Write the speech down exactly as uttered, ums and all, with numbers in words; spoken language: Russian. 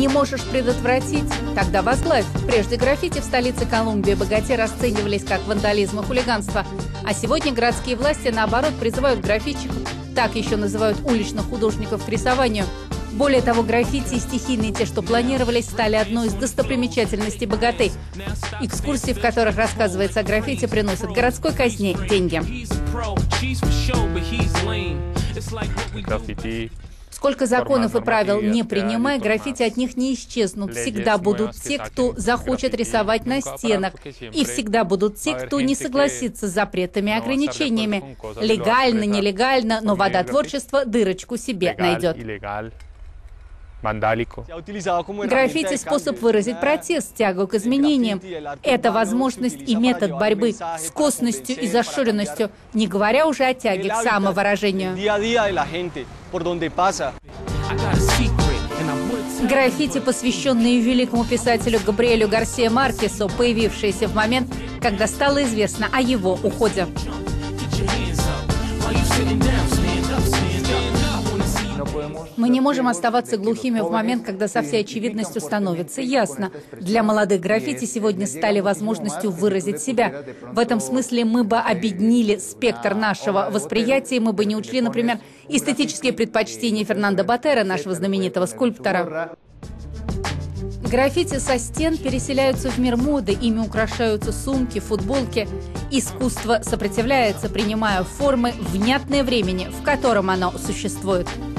Не можешь предотвратить? Тогда возглавь. Прежде граффити в столице Колумбии богате расценивались как вандализм и хулиганство. А сегодня городские власти, наоборот, призывают граффитчиков, так еще называют уличных художников, к рисованию. Более того, граффити и стихийные, те, что планировались, стали одной из достопримечательностей богаты. Экскурсии, в которых рассказывается о граффити, приносят городской казне деньги. Сколько законов и правил не принимай, граффити от них не исчезнут. Всегда будут те, кто захочет рисовать на стенах. И всегда будут те, кто не согласится с запретами и ограничениями. Легально, нелегально, но вода творчества дырочку себе найдет. Граффити – способ выразить протест, тягу к изменениям. Это возможность и метод борьбы с косностью и зашоренностью, не говоря уже о тяге к самовыражению. Граффити, посвященные великому писателю Габриэлю Гарсиа Маркесу, появившиеся в момент, когда стало известно о его уходе. Мы не можем оставаться глухими в момент, когда со всей очевидностью становится ясно. Для молодых граффити сегодня стали возможностью выразить себя. В этом смысле мы бы объединили спектр нашего восприятия, мы бы не учли, например, эстетические предпочтения Фернандо Ботера, нашего знаменитого скульптора. Граффити со стен переселяются в мир моды, ими украшаются сумки, футболки. Искусство сопротивляется, принимая формы, внятные времени, в котором оно существует.